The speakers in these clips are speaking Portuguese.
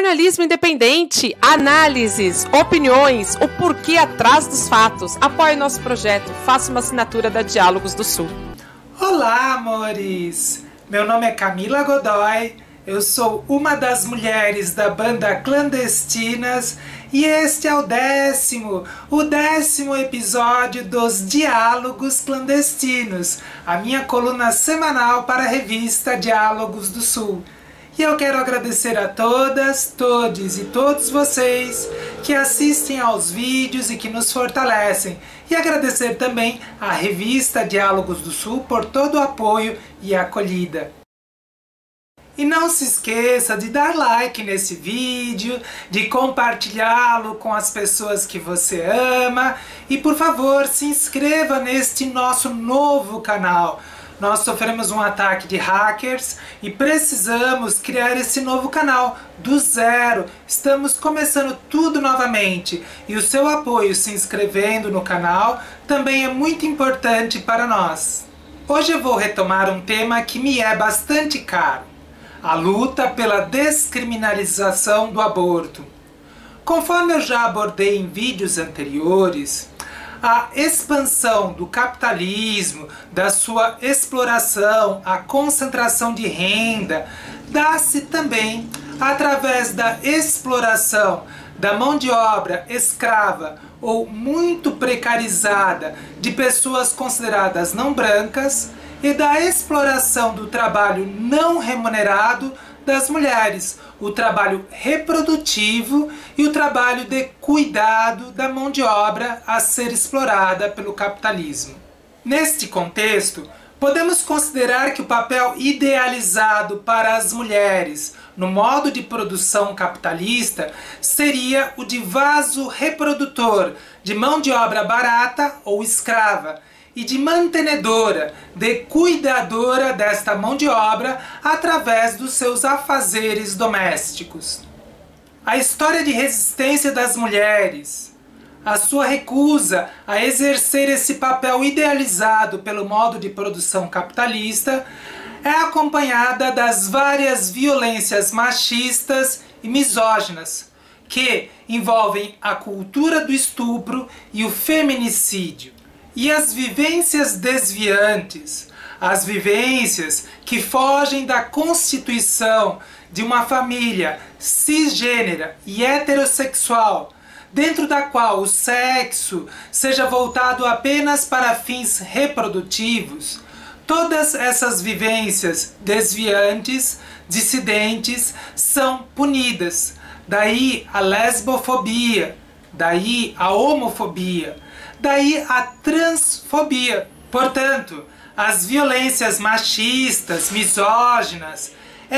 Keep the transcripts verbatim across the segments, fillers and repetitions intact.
Jornalismo independente, análises, opiniões, o porquê atrás dos fatos. Apoie nosso projeto, faça uma assinatura da Diálogos do Sul. Olá, amores! Meu nome é Camila Godoy, eu sou uma das mulheres da banda Clandestinas e este é o décimo, o décimo episódio dos Diálogos Clandestinos, a minha coluna semanal para a revista Diálogos do Sul. E eu quero agradecer a todas, todes e todos vocês que assistem aos vídeos e que nos fortalecem. E agradecer também à revista Diálogos do Sul por todo o apoio e acolhida. E não se esqueça de dar like nesse vídeo, de compartilhá-lo com as pessoas que você ama. E por favor, se inscreva neste nosso novo canal. Nós sofremos um ataque de hackers e precisamos criar esse novo canal do zero. Estamos começando tudo novamente e o seu apoio se inscrevendo no canal também é muito importante para nós. Hoje eu vou retomar um tema que me é bastante caro: a luta pela descriminalização do aborto. Conforme eu já abordei em vídeos anteriores, a expansão do capitalismo, da sua exploração, a concentração de renda, dá-se também através da exploração da mão de obra escrava ou muito precarizada de pessoas consideradas não brancas e da exploração do trabalho não remunerado das mulheres, o trabalho reprodutivo e o trabalho de cuidado da mão de obra a ser explorada pelo capitalismo. Neste contexto, podemos considerar que o papel idealizado para as mulheres no modo de produção capitalista seria o de vaso reprodutor, de mão de obra barata ou escrava, e de mantenedora, de cuidadora desta mão de obra através dos seus afazeres domésticos. A história de resistência das mulheres, a sua recusa a exercer esse papel idealizado pelo modo de produção capitalista, é acompanhada das várias violências machistas e misóginas, que envolvem a cultura do estupro e o feminicídio. E as vivências desviantes, as vivências que fogem da constituição de uma família cisgênera e heterossexual, dentro da qual o sexo seja voltado apenas para fins reprodutivos, todas essas vivências desviantes, dissidentes, são punidas. Daí a lesbofobia, daí a homofobia, daí a transfobia. Portanto, as violências machistas, misóginas,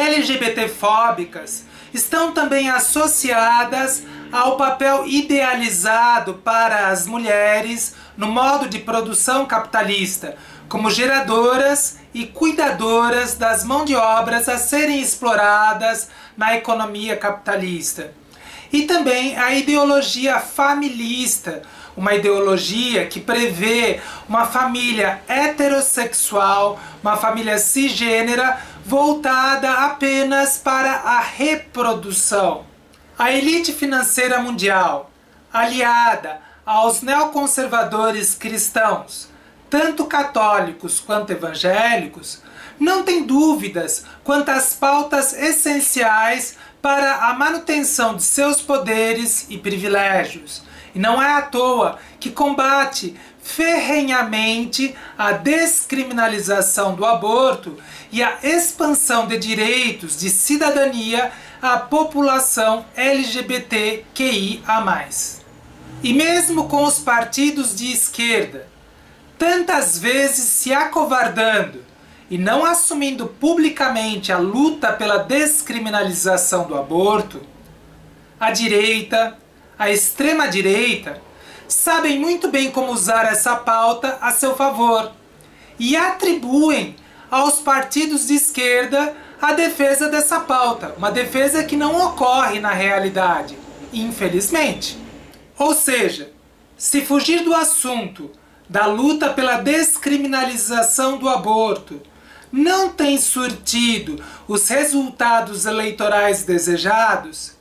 LGBTfóbicas estão também associadas ao papel idealizado para as mulheres no modo de produção capitalista, como geradoras e cuidadoras das mãos de obras a serem exploradas na economia capitalista. E também a ideologia familista, uma ideologia que prevê uma família heterossexual, uma família cisgênera, voltada apenas para a reprodução. A elite financeira mundial, aliada aos neoconservadores cristãos, tanto católicos quanto evangélicos, não tem dúvidas quanto às pautas essenciais para a manutenção de seus poderes e privilégios. E não é à toa que combate ferrenhamente a descriminalização do aborto e a expansão de direitos de cidadania à população L G B T Q I A mais. E mesmo com os partidos de esquerda tantas vezes se acovardando e não assumindo publicamente a luta pela descriminalização do aborto, a direita, a extrema-direita, sabem muito bem como usar essa pauta a seu favor e atribuem aos partidos de esquerda a defesa dessa pauta, uma defesa que não ocorre na realidade, infelizmente. Ou seja, se fugir do assunto da luta pela descriminalização do aborto não tem surtido os resultados eleitorais desejados,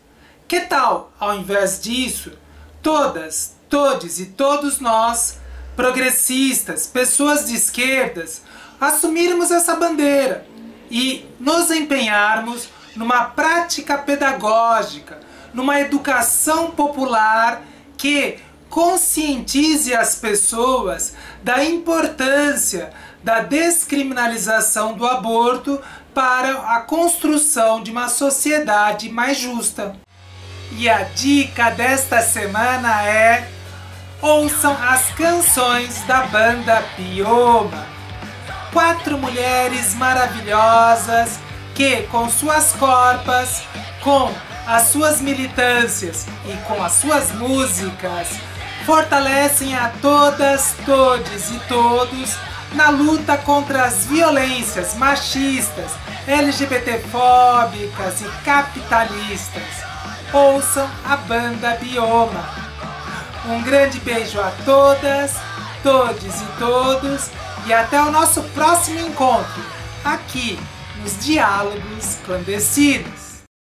Que tal, ao invés disso, todas, todes e todos nós, progressistas, pessoas de esquerdas, assumirmos essa bandeira e nos empenharmos numa prática pedagógica, numa educação popular que conscientize as pessoas da importância da descriminalização do aborto para a construção de uma sociedade mais justa. E a dica desta semana é: ouçam as canções da banda Bioma. Quatro mulheres maravilhosas que, com suas corpas, com as suas militâncias e com as suas músicas, fortalecem a todas, todes e todos na luta contra as violências machistas, LGBTfóbicas e capitalistas. Ouçam a banda Bioma. Um grande beijo a todas, todes e todos e até o nosso próximo encontro aqui nos Diálogos Clandestinos.